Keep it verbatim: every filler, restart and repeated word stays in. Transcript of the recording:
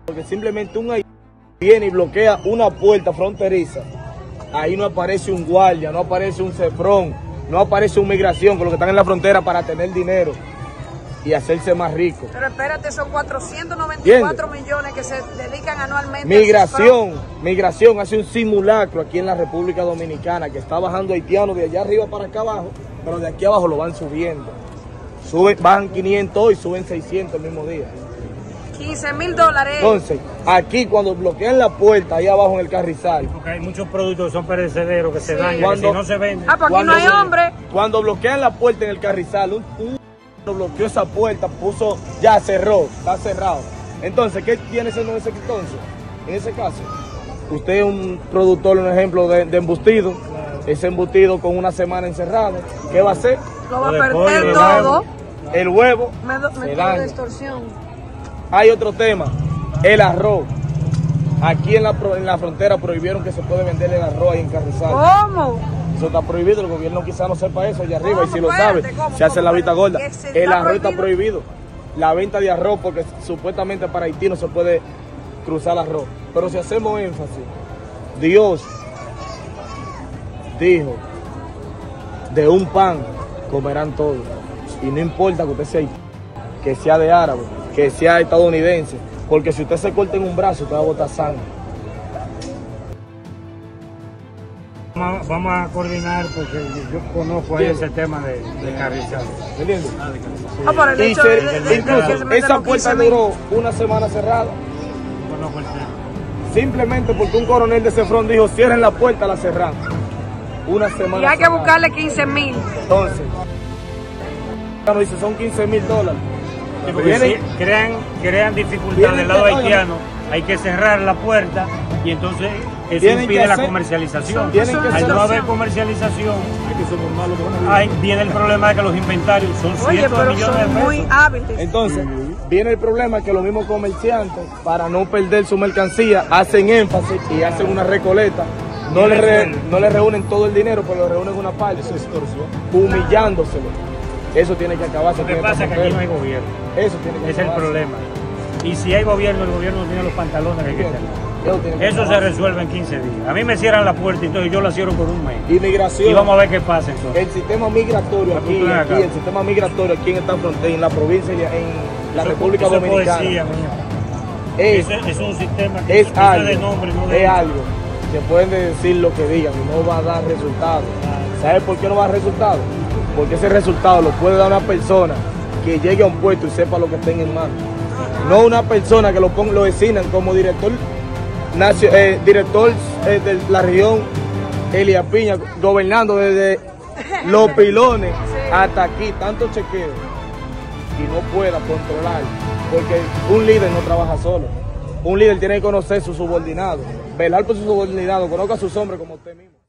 Porque simplemente un haitiano viene y bloquea una puerta fronteriza. Ahí no aparece un guardia, no aparece un cefrón, no aparece un migración con los que están en la frontera para tener dinero y hacerse más rico. Pero espérate, son cuatrocientos noventa y cuatro millones que se dedican anualmente. Migración, migración hace un simulacro aquí en la República Dominicana que está bajando haitianos de allá arriba para acá abajo, pero de aquí abajo lo van subiendo. Suben, bajan quinientos y suben seiscientos el mismo día. quince mil dólares. Entonces, aquí cuando bloquean la puerta, ahí abajo en el Carrizal. Porque hay muchos productos que son perecederos, que se sí. dañan, cuando, que si no se venden. Ah, porque no hay hombre. Cuando bloquean la puerta en el Carrizal, un, un bloqueó esa puerta, puso, ya cerró, está cerrado. Entonces, ¿qué viene siendo en ese entonces? En ese caso, usted es un productor, un ejemplo de, de embutido, claro. Ese embutido con una semana encerrado, ¿qué va a hacer? Lo va a perder todo. El huevo, me do, me se daña. Distorsión. Hay otro tema, el arroz. Aquí en la, en la frontera prohibieron que se puede vender el arroz ahí en Carrizal. ¿Cómo? Eso está prohibido, el gobierno quizás no sepa eso allá arriba, y si lo Espérate, sabe, ¿cómo, se hace cómo, la vista gorda. El arroz prohibido? está prohibido. La venta de arroz, porque supuestamente para Haití no se puede cruzar el arroz. Pero si hacemos énfasis, Dios dijo, de un pan comerán todos. Y no importa que usted sea haitiano, que sea de árabe, que sea estadounidense, porque si usted se corta en un brazo, usted va a botar sangre. Vamos, vamos a coordinar porque yo conozco ahí ese tema de, de Carrizal. ¿Me entiendes? Ah, de Carrizal. Ah, por el hecho de, de, de, incluso de, de, de esa puerta duró una semana cerrada. Conozco el tema. Simplemente porque un coronel de Cefrón dijo, cierren la puerta, la cerran. Una semana Y hay que cerrada. buscarle quince mil. Entonces, nos dice, son quince mil dólares. Sí, porque si crean, crean dificultad del lado haitiano, hay que cerrar la puerta y entonces eso impide la comercialización. Al no haber comercialización, ahí viene el problema de que los inventarios son cientos de millones de pesos. Muy hábiles. Entonces, viene el problema que los mismos comerciantes, para no perder su mercancía, hacen énfasis y hacen una recoleta. No le, re, no le reúnen todo el dinero, pero le reúnen una parte, eso es extorsión, humillándoselo. Eso tiene que acabarse. Lo que pasa es que aquí no hay gobierno. Eso tiene que es el problema. Y si hay gobierno, el gobierno tiene los pantalones que hay que tener. Eso se resuelve en quince días. A mí me cierran la puerta y entonces yo la cierro por un mes. Inmigración. Y vamos a ver qué pasa entonces. El sistema migratorio aquí, aquí el sistema migratorio aquí en esta frontera, en la provincia y en la eso, República eso Dominicana. Poesía, es, es, es un sistema que es algo, de nombre, no de es algo que pueden decir lo que digan y no va a dar resultados. ¿Sabes por qué no va a dar resultados? Porque ese resultado lo puede dar una persona que llegue a un puesto y sepa lo que tenga en mano. No una persona que lo, ponga, lo designan como director, eh, director eh, de la región Elías Piña, gobernando desde los pilones hasta aquí, tanto chequeo, y no pueda controlar, porque un líder no trabaja solo. Un líder tiene que conocer sus subordinados, velar por sus subordinados, conozca a sus hombres como usted mismo.